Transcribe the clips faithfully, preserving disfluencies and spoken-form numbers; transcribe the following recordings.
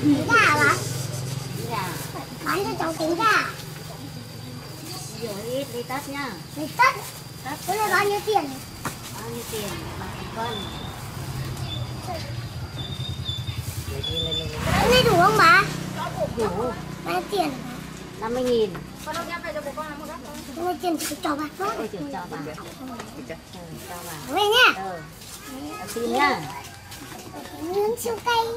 Trứng gà bán. Trứng gà. Bán cho cháu trứng gà. Nhiều ít đi tất nhá. Đi tất. Tất. Cái này bao nhiêu tiền? Bao nhiêu tiền? Ba cân. Cái này đủ không bà? Đủ. Bao nhiêu tiền? năm mươi nghìn. Cái này tiền thì cho bà thôi. Ôi chị cho bà. Ừ, cho bà. Về nhá. Ừ. Xin nhá. Nướng siêu cay.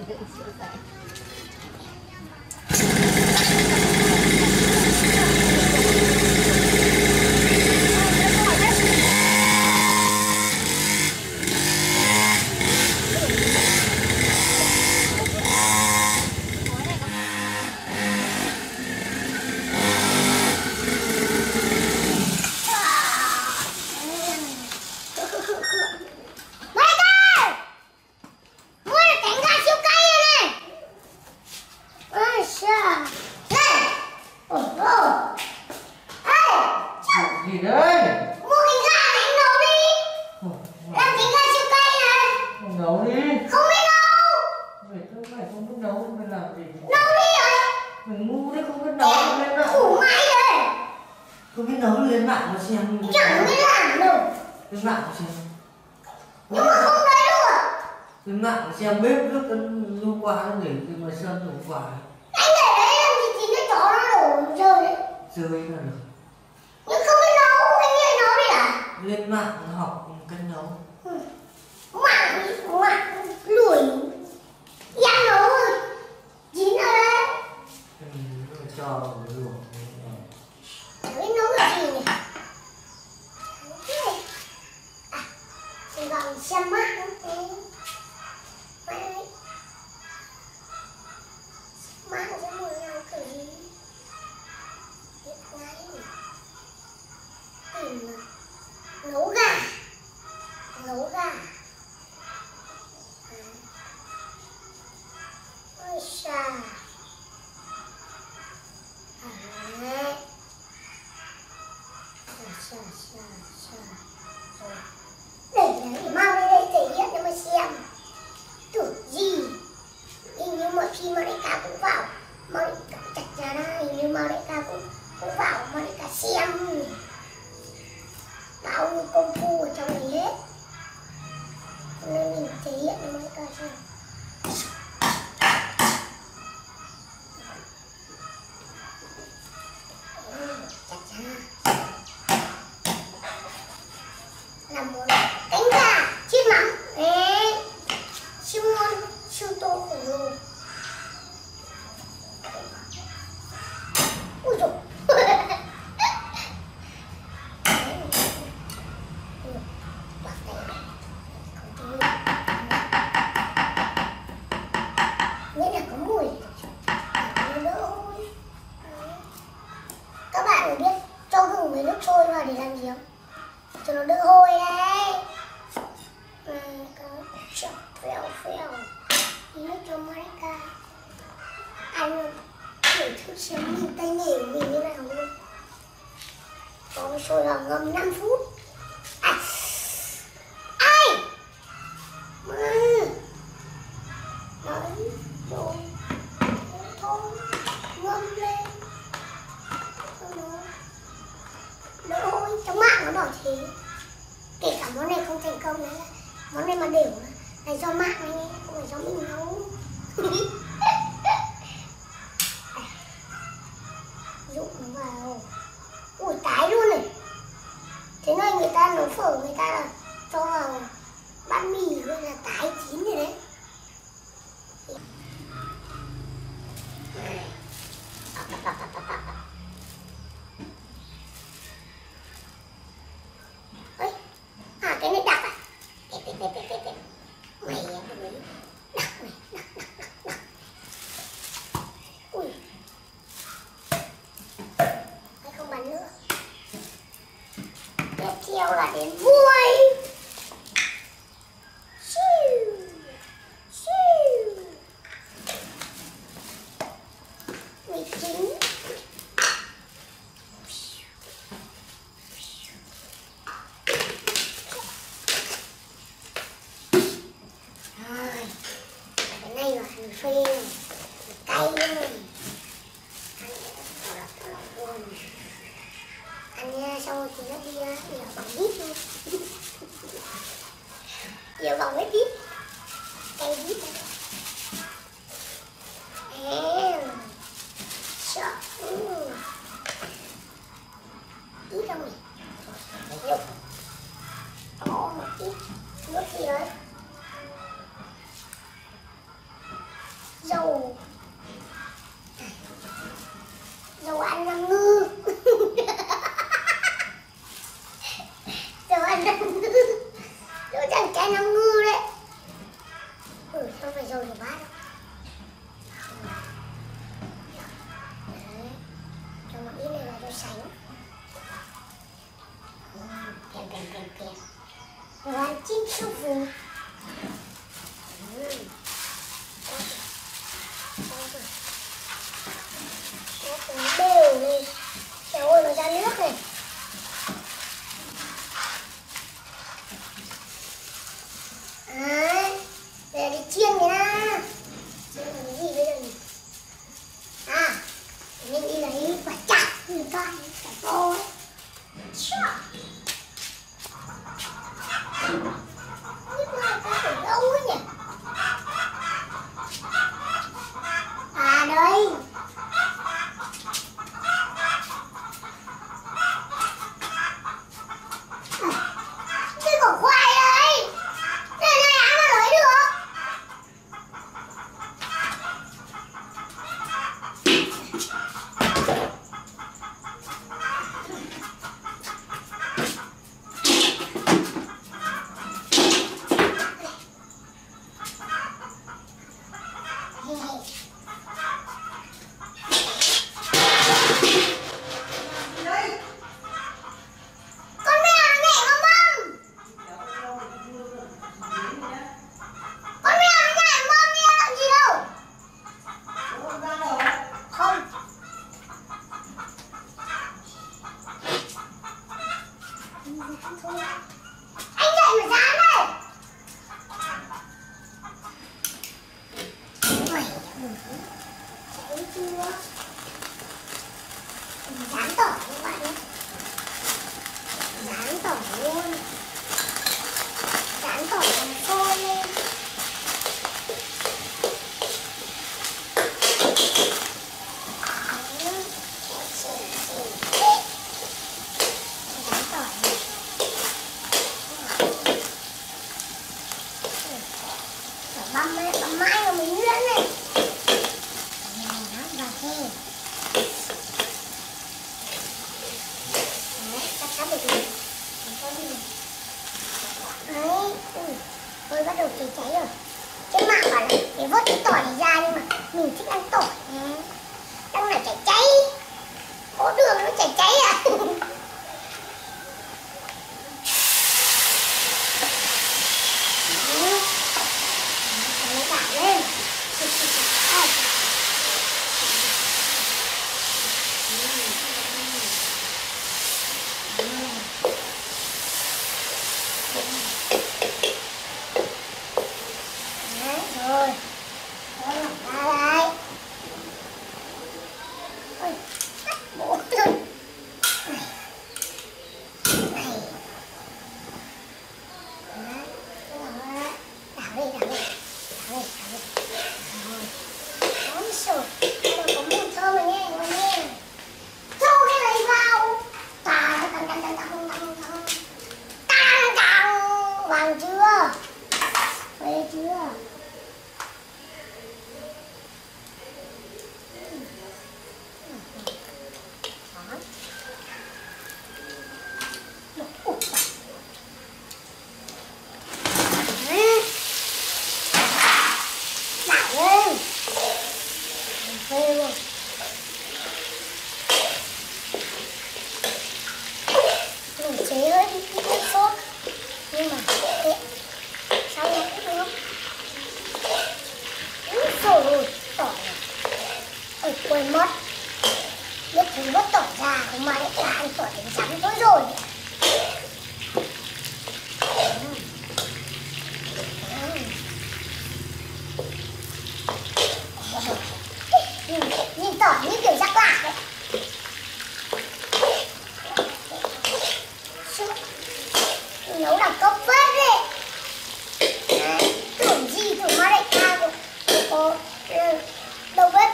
Gì đấy? Mua cái gà này anh nấu đi. Làm cái gà siêu cay này. Không nấu đi. Không biết nấu. Mày không phải không biết nấu thì mày làm gì? Nấu đi rồi. Mày ngu đấy, không biết nấu thì lên mạng. Củ máy đây. Không biết nấu thì lên mạng mà xem. Chẳng biết làm đâu. Lên mạng mà xem. Nhưng mà không thấy đâu à. Lên mạng mà xem bếp lúc lưu qua nó để thì mà xem đủ quả. Anh để đấy làm gì thì nó chó nó đổ rơi đấy. Chơi là được. Nhưng không biết nấu, anh nghĩ nấu đi à? Lên mạng học cách nấu. Ừ. Mạng, mạng, lùi. Em nấu rồi. Chín rồi đấy. Ừ, cho vào luộc. Chẳng biết nấu cái gì nhỉ? À, thì gọi xem mắt nó thế. Mắt nó sẽ mùi nhau kiểu gì? Biết ngay. Tìm mà. Nấu gà. Nấu gà. Ôi xa. Đấy. Xa xa xa xa. Rồi. Để để mang lên đây thể hiện cho mà xem. Tưởng gì. Hình như mọi khi mà đại ca cũng vào. Mà đại ca chặt ra đó. Hình như mà đại ca cũng, cũng vào. Mà đại ca xem. Bao nhiêu công phu ở trong này hết. Nên mình thể hiện cho mọi người xem. Làm một cánh gà chiên mắm. Đấy. Siêu ngon, siêu to khủng lồ. Ui dồi. Nghĩa là có mùi. Nó đỡ hôi. Các bạn phải biết cho gừng với nước sôi vào để làm gì không? Cho nó đỡ hôi đấy. À, có chọc phèo phèo. Nước cho Marica. Anh thử thức xem nhìn tay nghề của mình như nào luôn. Có cái sôi vào ngâm năm phút. À. Ai? Mà. Đấy. Rồi. Thôi. Ngâm lên. Cho nó đỡ hôi. Trong mạng nó bảo thế. Kể cả món này không thành công đấy. Món này mà đều là do mạng anh ấy, không phải do mình nấu. Dụng nó vào. Ui tái luôn này. Thế này người ta nấu phở người ta là cho vào bát mì gọi là tái chín rồi đấy. Ơi, à cái này đặc à? Đẹp đẹp đẹp đẹp đẹp. Mày em mới đặc này, đặc đặc đặc đặc. Ui. Hay không bắn nữa. Tiếp theo là đến vuôi. Siêu. Siêu. Mì chính. Rồi. Cái này là hành phi. thì nó đi ra thì bằng đít luôn. Giờ bằng cái đít. Cây đít này. À. Sợ. Ừ. Ít không nhỉ? Nhục. Có một ít. Nước gì đấy? Dầu. Dầu ăn năm ngư. Dầu ăn năm ngư. Dầu chẳng cái năm ngư đấy. Ừ, không phải dầu rửa bát đâu. Đấy. Cho một ít này là dầu sánh. Ừ, kèm kèm kèm kèm. Dầu ăn chín súp vừng. Ừ. Nó đều lên. Trời ơi, nó ra nước này. Đấy. Để đi chiên người ta. Chiên là cái gì bây giờ nhỉ? À, mình đi lấy quả chặt. Người ta quả to ấy. Chà. Nước này có phải đâu ấy nhỉ? À đây. Cái quả khoai đấy. Này này ăn mà lấy được. Anh dậy mà dán đây. Ôi, cháy chưa? Dán tỏi các bạn nhé. Dán tỏi luôn. Dán tỏi làm sôi lên. Băm lên, băm mãi rồi mới nhuyễn này. Và thêm. Đấy, chắc chắn được rồi. Đấy, ui, tôi bắt đầu cháy cháy rồi. Trên mạng bảo là để vớt cái tỏi này ra nhưng mà mình thích ăn tỏi. Đang là cháy cháy. Có đường nó cháy cháy à. Lên. Đấy, rồi. Đó lọc ra đây. Ôi, tắt bộ luôn. nấu là cấp phết đấy. Đấy, tưởng gì tưởng má đại ca của có đầu bếp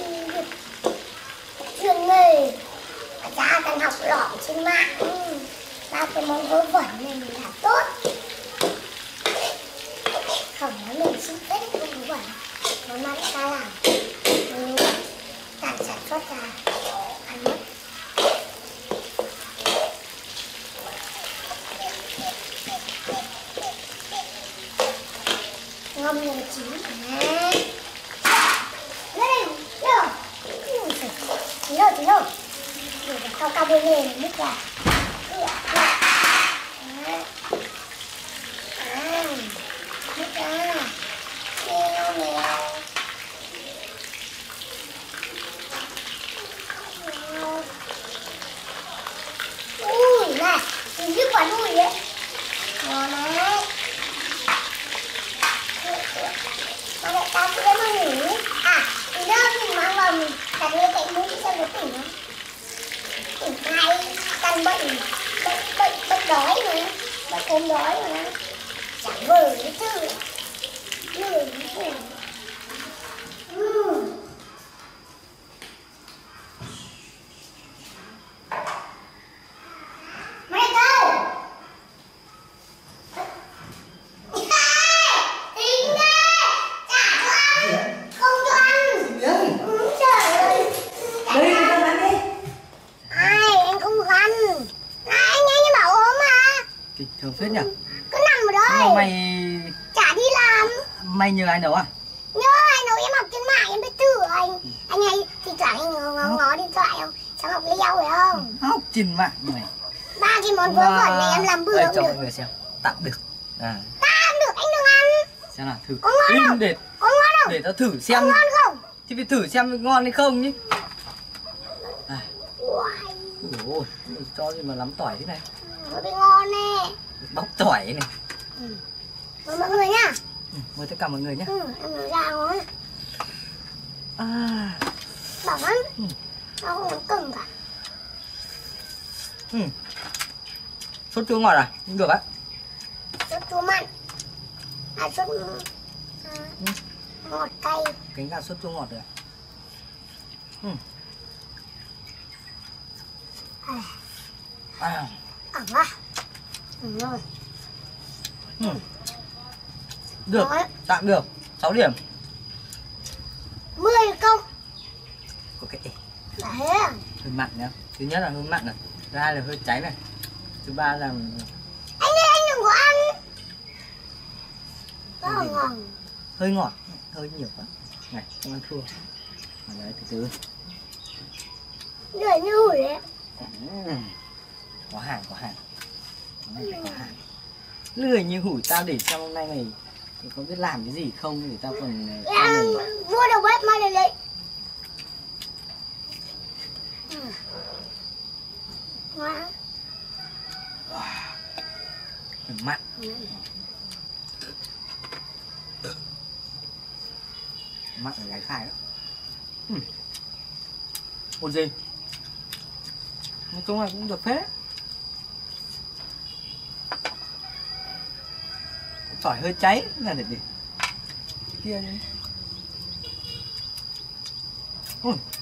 chuyên nghề. Cha cần học lỏm trên mạng. Ừ. Ba cái món vớ vẩn này mình làm tốt. Không nói mình xin phép không vớ vẩn. Nó má đại ca làm. Ừ. Càng sản xuất ra ăn mất. Ngâm như chín nè. Lên đây, lên. Chín rồi, chín rồi. Để cao cao bên này nước ra. Nước ra. Mèo mèo. Ui này, mình biết quả đuôi đấy. Ngon đấy. Mà lại ta cứ em ăn nghỉ. À, thì đó mình mang vào mình đặt lên cạnh mũi xem có tỉnh không. Tỉnh hay căn bệnh bệnh bệnh bệnh đói mà, bệnh ốm đói mà, chẳng vờ cái chứ, lười cái gì. Ừ. Mày đâu? Thường phết nhỉ? Cứ nằm ở đây. Nhưng mà mày... Chả đi làm. Mày nhờ ai nấu à? Nhớ ai nấu em học trên mạng em biết thử anh. Anh hay thì thoảng anh ngó, ngó, ngó điện thoại không? Sáng học leo phải không? Học trên mạng mày. Ba cái món vớ vẩn này em làm bữa đây, không cho được. mọi người xem. Tạm được. À. Tạm được anh đừng ăn. Xem nào thử. Có ngon In không? để Có ngon không? để tao thử Có xem. ngon không? Thì phải thử xem ngon hay không nhỉ. À. Uầy. Ôi, cho gì mà lắm tỏi thế này. Nó bị ngon nè. Bóc tỏi này. Ừ. Mời mọi người nhá. Ừ, mời tất cả mọi người nhé. Ừ, em nói ra ngon. À. Bảo lắm. Ừ. Nó không có cứng cả. Ừ. Sốt chua ngọt à? Không được á. Sốt chua mặn. À sốt à, Ừ. ngọt cay. Cánh gà sốt chua ngọt rồi. Ừ. À, À. ẩm quá. Ừ, rồi. Ừ. Được, Đấy. tạm được. sáu điểm. mười công. Ok. Đấy. Hơi mặn nhá. Thứ nhất là hơi mặn này. Thứ hai là hơi cháy này. Thứ ba là Anh ơi anh đừng có ăn. Rất là ngon. hơi ngọt, hơi nhiều quá. Này, không ăn thua. Mà đấy, từ từ. Lười như hủi đấy. Ừ. Có hàng, có hàng. Cái này có hàng. Lười như hủi tao để xem hôm nay mày có biết làm cái gì không để tao còn Em mày... vua đầu bếp mai đây đấy. Ừ. Ngon. Hơi mặn. Ừ. Mặn ở gái khai đó. Ừ. Ủa gì? Nói chung là cũng được phết. Tỏi hơi cháy là để gì? Kia đi. Ui,